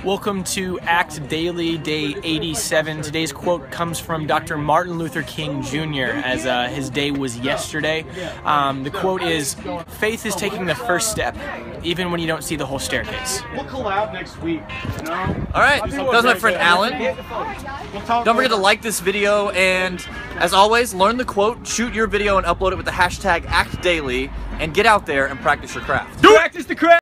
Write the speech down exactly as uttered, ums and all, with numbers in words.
Welcome to Act Daily, day eighty-seven. Today's quote comes from Doctor Martin Luther King Junior as uh, his day was yesterday. Um, the quote is, "Faith is taking the first step, even when you don't see the whole staircase." We'll collab next week. You know? All right, that was my friend Alan. Don't forget to like this video, and as always, learn the quote, shoot your video, and upload it with the hashtag ActDaily, and get out there and practice your craft. Practice the craft!